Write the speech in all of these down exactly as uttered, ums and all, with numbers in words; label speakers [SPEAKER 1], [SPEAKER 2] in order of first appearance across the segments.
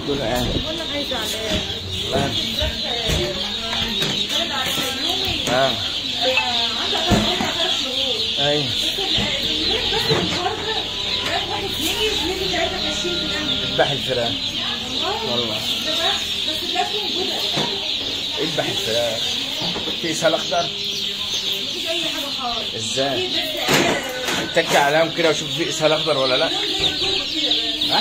[SPEAKER 1] دول ايه؟
[SPEAKER 2] بقول لك عايزه على
[SPEAKER 1] اه اه ايوه اذبح الفراخ والله. اذبح الفراخ. في اسهال اخضر؟ ازاي؟ اتك عليهم كده وشوف في اسهال اخضر ولا لا؟ ها؟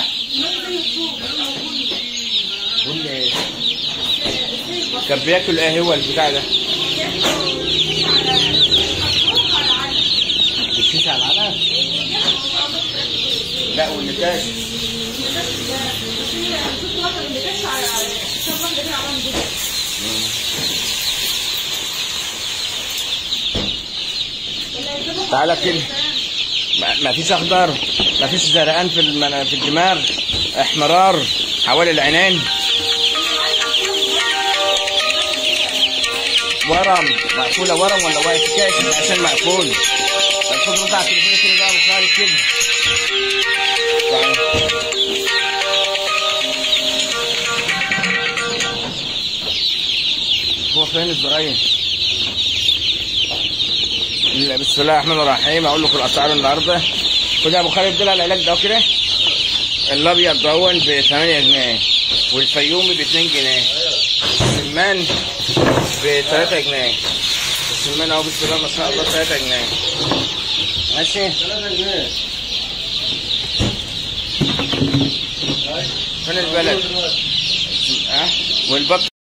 [SPEAKER 1] قول لي ايه؟ كان بياكل ايه هو البتاع ده؟ بتشيش على العلف؟ لا والنتاج؟ تعالى كده. ما فيش اخضر، ما فيش زرقان في المن... في الدماغ، احمرار حوالي العينين، ورم مقفوله، ورم ولا واقف كاس عشان مقفول. الخضره بتاعت التليفون كده بقى بخالف كده يعني. هو فين الصغير؟ بسم الله الرحمن الرحيم. اقول لكم الاسعار النهارده. خد يا ابو خالد دول العلاج ده كده. الابيض دهون ب ثمانية جنيه، والفيومي ب اتنين جنيه، السمان ب تلاتة جنيه. السمان اهو بسم الله ما شاء الله تلاتة جنيه. ماشي؟ تلاتة جنيه. فين البلد؟ ها؟ والبط